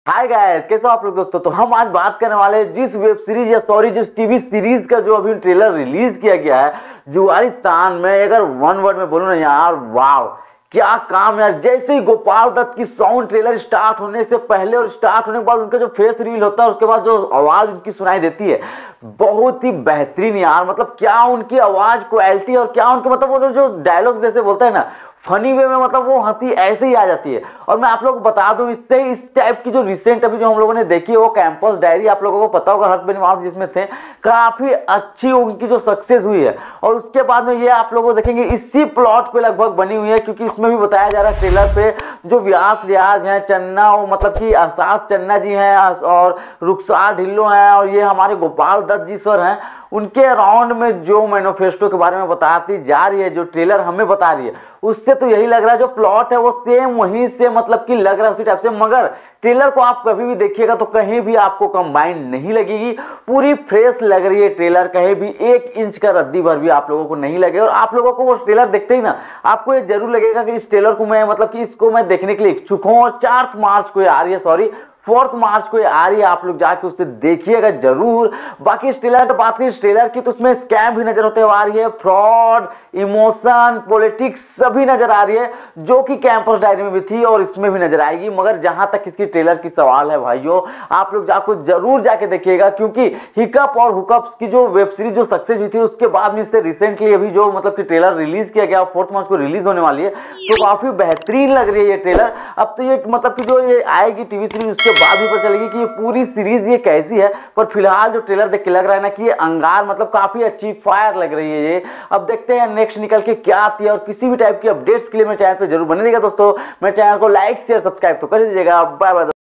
Hi guys, कैसे हो आप लोग दोस्तों। तो हम आज बात करने वाले हैं जिस वेब सीरीज या सॉरी जिस टीवी सीरीज का जो अभी ट्रेलर रिलीज किया गया है जुआरिस्तान में। अगर वन वर्ड में बोलूं ना यार, वाव क्या काम यार। जैसे ही गोपाल दत्त की साउंड ट्रेलर स्टार्ट होने से पहले और स्टार्ट होने के बाद उनका जो फेस रिवील होता है उसके बाद जो आवाज उनकी सुनाई देती है, बहुत ही बेहतरीन यार। मतलब क्या उनकी आवाज क्वालिटी और क्या उनके मतलब वो जो डायलॉग जैसे बोलते हैं ना फनी वे में, मतलब वो हंसी ऐसे ही आ जाती है। और मैं आप लोगों को बता दूं, इससे इस टाइप की जो रिसेंट अभी जो हम लोगों ने देखी है वो कैंपस डायरी, आप लोगों को पता होगा हर्ष बेनीवाल जिसमें थे, काफी अच्छी उनकी जो सक्सेस हुई है। और उसके बाद में ये आप लोगों को देखेंगे इसी प्लॉट पे लगभग बनी हुई है, क्योंकि इसमें भी बताया जा रहा है ट्रेलर पे जो व्यास रियाज है, चन्ना मतलब कि आसास चन्ना जी हैं और रुखसार ढिल्लो हैं और ये हमारे गोपाल दत्त जी सर हैं, उनके अराउंड में जो मैनिफेस्टो के बारे में बताती जा रही है, जो ट्रेलर हमें बता रही है, उससे तो यही लग रहा है जो प्लॉट है वो सेम वहीं से मतलब कि लग रहा है उसी टाइप से। मगर ट्रेलर को आप कभी भी देखिएगा तो कहीं भी आपको कंबाइन नहीं लगेगी, पूरी फ्रेश लग रही है ट्रेलर। कहीं भी 1 इंच का रद्दी भर भी आप लोगों को नहीं लगेगा। और आप लोगों को वो ट्रेलर देखते ही ना आपको ये जरूर लगेगा कि इस ट्रेलर को मैं मतलब कि इसको मैं देखने के लिए इच्छुक हूं। और 4 मार्च को आ रही है, सॉरी 4 मार्च को आ रही है, आप लोग जाके उसे देखिएगा जरूर। बाकी इस ट्रेलर की बात करें, इस ट्रेलर की तो उसमें स्कैम भी नजर होते आ रही है, फ्रॉड, इमोशन, पॉलिटिक्स सभी नजर आ रही है, जो कि कैंपस डायरी में भी थी और इसमें भी नजर आएगी। मगर जहां तक इसकी ट्रेलर की सवाल है भाइयों, आप लोग जाको जरूर जाके देखिएगा, क्योंकि हिकअप और हुकअप की जो वेब सीरीज जो सक्सेस हुई थी उसके बाद में इससे रिसेंटली अभी जो मतलब कि ट्रेलर रिलीज किया गया 4 मार्च को रिलीज होने वाली है, तो काफी बेहतरीन लग रही है ये ट्रेलर। अब तो ये मतलब कि जो ये आएगी टीवी सीरीज उसके बाद भी पता चलेगी कि ये पूरी सीरीज ये कैसी है। पर फिलहाल जो ट्रेलर देख के लग रहा है ना कि ये अंगार मतलब काफी अच्छी फायर लग रही है ये। अब देखते हैं नेक्स्ट निकल के क्या आती है। और किसी भी टाइप की अपडेट्स के लिए मेरे चैनल पे जरूर बने रहिएगा दोस्तों। मेरे चैनल को लाइक शेयर सब्सक्राइब तो कर दीजिएगा। Bye bye.